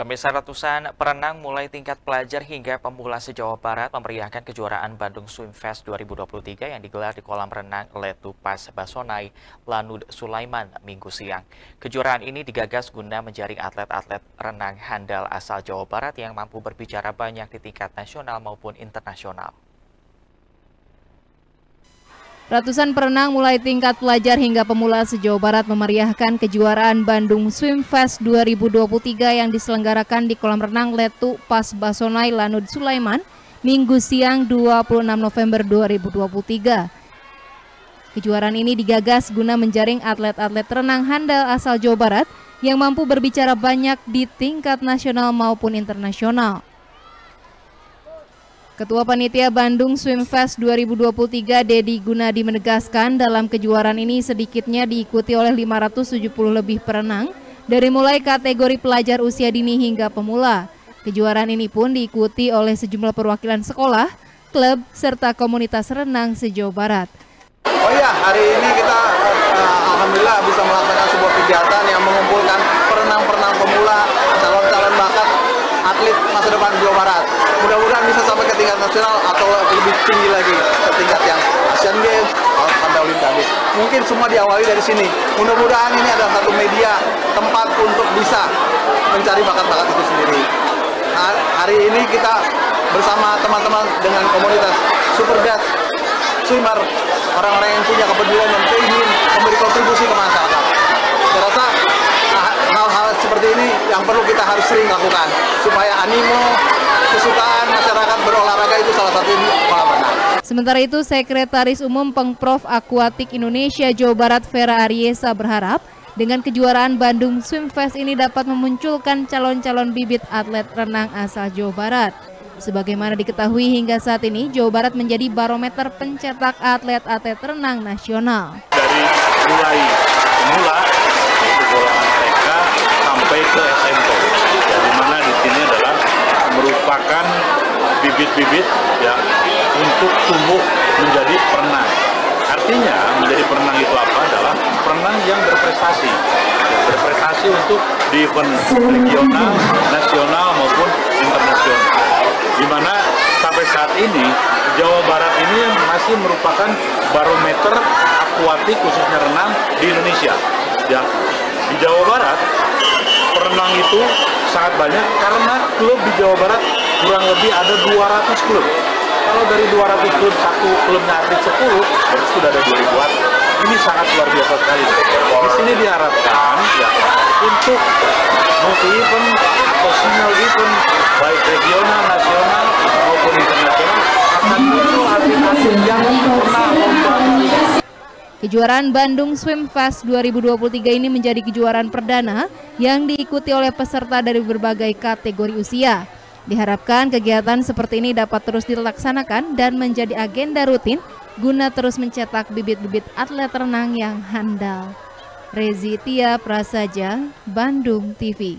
Pemirsa, ratusan perenang mulai tingkat pelajar hingga pemula se-Jawa Barat memeriahkan kejuaraan Bandung Swim Fest 2023 yang digelar di kolam renang Letupas Basonai, Lanud Sulaiman, Minggu siang. Kejuaraan ini digagas guna menjaring atlet-atlet renang handal asal Jawa Barat yang mampu berbicara banyak di tingkat nasional maupun internasional. Ratusan perenang mulai tingkat pelajar hingga pemula se-Jawa Barat memeriahkan kejuaraan Bandung Swim Fest 2023 yang diselenggarakan di kolam renang Letupas Basonai, Lanud Sulaiman, Minggu siang 26 November 2023. Kejuaraan ini digagas guna menjaring atlet-atlet renang handal asal Jawa Barat yang mampu berbicara banyak di tingkat nasional maupun internasional. Ketua Panitia Bandung Swim Fest 2023 Dedi Gunadi menegaskan dalam kejuaraan ini sedikitnya diikuti oleh 570 lebih perenang dari mulai kategori pelajar usia dini hingga pemula. Kejuaraan ini pun diikuti oleh sejumlah perwakilan sekolah, klub, serta komunitas renang se-Jawa Barat. Oh iya, hari ini kita alhamdulillah bisa melaksanakan sebuah kegiatan yang mengumpulkan perenang-perenang pemula, calon-calon bakat atlet masa depan Jawa Barat. Mudah-mudahan bisa sampai ke tingkat nasional atau lebih tinggi lagi ke tingkat yang Asian Games sampai Olimpiade. Mungkin semua diawali dari sini. Mudah-mudahan ini adalah satu media tempat untuk bisa mencari bakat-bakat itu sendiri. Hari ini kita bersama teman-teman dengan komunitas Super Dad Swimmer, orang-orang yang punya kepedulian dan ingin memberi kontribusi ke masyarakat. Saya rasa hal-hal seperti ini yang perlu kita harus sering lakukan supaya animo, kesukaan masyarakat berolahraga itu salah satu kolam renang. Sementara itu, Sekretaris Umum Pengprov Aquatic Indonesia Jawa Barat Vera Ariesa berharap dengan kejuaraan Bandung Swim Fest ini dapat memunculkan calon-calon bibit atlet renang asal Jawa Barat. Sebagaimana diketahui hingga saat ini, Jawa Barat menjadi barometer pencetak atlet-atlet renang nasional. Dari mulai pemula, golongan TK sampai ke SMP, di mana di sini adalah merupakan bibit-bibit ya untuk tumbuh menjadi perenang. Artinya menjadi perenang itu apa? Adalah perenang yang berprestasi, berprestasi untuk di event regional, nasional maupun internasional. Di mana sampai saat ini Jawa Barat ini masih merupakan barometer akuatik khususnya renang di Indonesia. Ya, di Jawa Barat perenang itu sangat banyak karena klub di Jawa Barat kurang lebih ada 200 klub. Kalau dari 200 klub satu klubnya atlet 10, berarti sudah ada 2000 atlet. Ini sangat luar biasa sekali. Di sini diharapkan ya untuk multi event atau single event baik regional, nasional maupun internasional akan muncul atlet-atlet yang pernah lomba. Kejuaraan Bandung Swim Fest 2023 ini menjadi kejuaraan perdana yang diikuti oleh peserta dari berbagai kategori usia. Diharapkan kegiatan seperti ini dapat terus dilaksanakan dan menjadi agenda rutin guna terus mencetak bibit-bibit atlet renang yang handal. Rezi Tia Prasaja, Bandung TV.